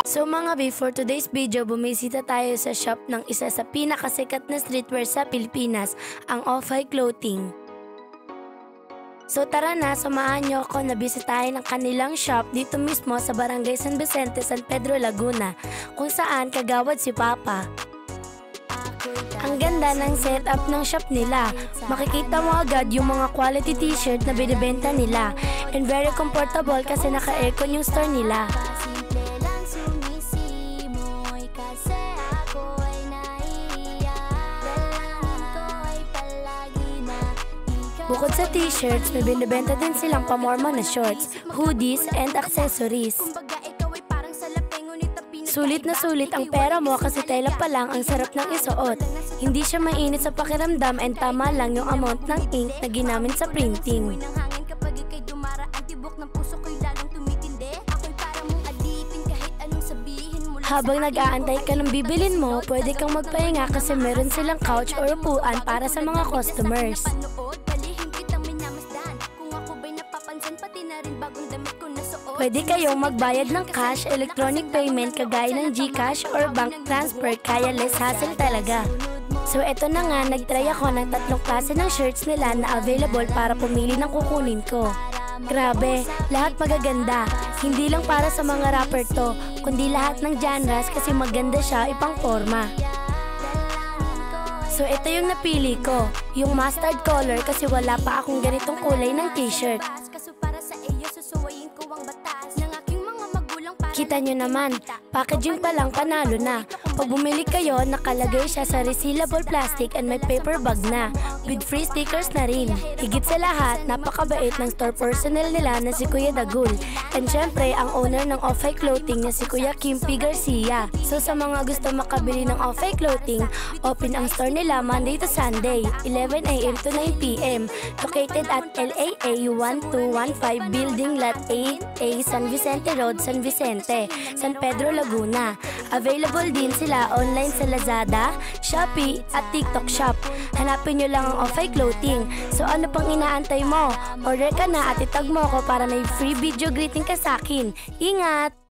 So mga B, for today's video, bumisita tayo sa shop ng isa sa pinakasikat na streetwear sa Pilipinas, ang Off-White Clothing. So tara na, samahan nyo ako na bisitahin ang kanilang shop dito mismo sa Barangay San Vicente, San Pedro, Laguna, kung saan kagawad si Papa. Ang ganda ng setup ng shop nila. Makikita mo agad yung mga quality t-shirt na binibenta nila. And very comfortable kasi naka-aircon yung store nila. Bukod sa t-shirts, may binibenta din silang pamorma na shorts, hoodies, and accessories. Sulit na sulit ang pera mo kasi tela pa lang ang sarap ng isuot. Hindi siya mainit sa pakiramdam and tama lang yung amount ng ink na ginamit sa printing. Habang nag-aantay ka ng bibilin mo, pwede kang magpahinga kasi meron silang couch or upuan para sa mga customers. Pwede kayong magbayad ng cash, electronic payment kagaya ng GCash or bank transfer, kaya less hassle talaga. So eto na nga, nagtry ako ng 3 klase ng shirts nila na available para pumili ng kukunin ko. Grabe, lahat magaganda. Hindi lang para sa mga rapper to, kundi lahat ng genres kasi maganda siya ipang forma. So ito yung napili ko, yung mustard color kasi wala pa akong ganitong kulay ng t-shirt. Kita nyo naman, packaging pa lang panalo na. Pag bumili kayo, nakalagay siya sa resealable plastic and may paper bag na, with free stickers na rin. Higit sa lahat, napakabait ng store personnel nila na si Kuya Dagul. And syempre, ang owner ng Off-White Clothing na si Kuya Kim P. Garcia. So sa mga gusto makabili ng Off-White Clothing, open ang store nila Monday to Sunday, 11 AM to 9 PM. Located at LAA 1215 Building Lot 8A, San Vicente Road, San Vicente, San Pedro, Laguna. Available din sila online sa Lazada, Shopee at TikTok Shop. Hanapin nyo lang ang Off-White Clothing. So ano pang inaantay mo? Order ka na at itag mo ako para may free video greeting ka sa akin. Ingat!